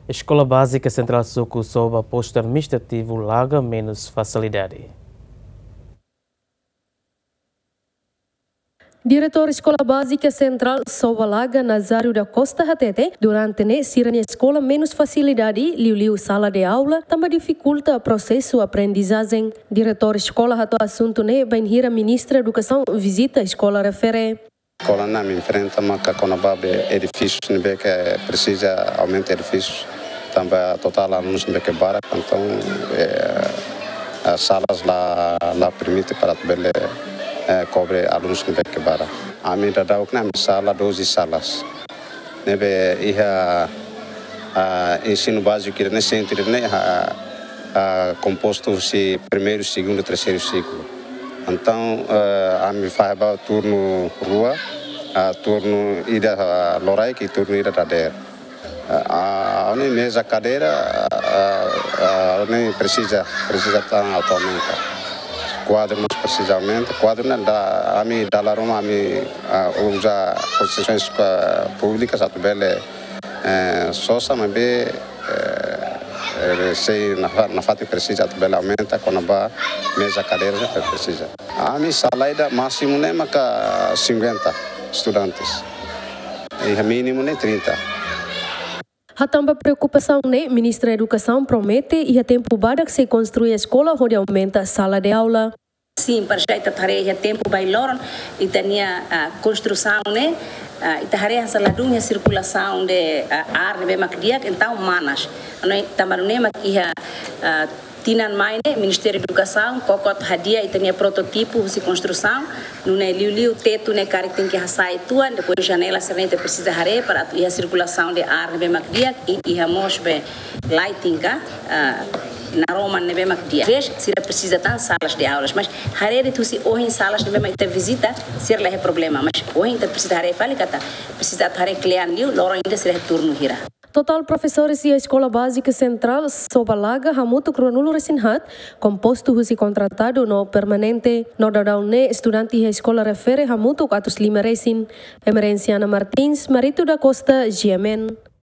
Escola Básica Central Suco sob aposto administrativo larga menos facilidade. Diretor Escola Básica Central Sobalaga Nazário da Costa Hatete, durante a sirene escola menos facilidade, liu sala de aula, também dificulta o processo aprendizagem. Diretor Escola Hato assunto bainhira Ministra da Educação visita a escola refere. A escola não me enfrenta, mas com a edifício, que precisa aumentar edifícios, também a total alunos que bara, então as salas lá permite para cobre alunos que bara. A minha dada o que na sala 12 salas, nebe ia ensino básico que nesse centro composto se primeiro, segundo, terceiro ciclo. Então a minha faz turno rua, turno ida lorai que turno ida tader. A mesa cadeira nem precisa estar atualmente. Quadros precisamente, quadros da ami da Roma ami usa concessões públicas a bele só sabe se na fato precisa a bele aumenta quando a mesa cadeira já precisa. A mi salaida máximo nem maca 50 estudantes e mínimo nem 30. A também preocupação, Ministra da Educação promete e a tempo bada que se construi a escola onde aumenta a sala de aula. Sim, para já tarefa tempo bailor e tinha a construção, e tarefa saladunha circulação de ar bem macdiak então manas. Também que tinan main Ministério da Educação kokot hadia e tinha prototipo de construção no liu teto cara que tem que hasai tuan depois janela serente precisa hare para a circulação de ar bem macdiak e a mosbe lighting na Roma nebe macdia. Vez se precisa tan salas de aulas, mas harere tu se hoje em salas nebe macdia visita ser lá é problema, mas hoje ainda precisa hare fali kata precisa hare cliente liu loro ainda ser turno hira. Total professores e a Escola Básica Central Sobalaga hamutu kronulo resinhat composto husi contratado no permanente no dadaune estudante e a escola refere hamutu atus 5 resin. Emerenciana Martins, Marito da Costa, GMN.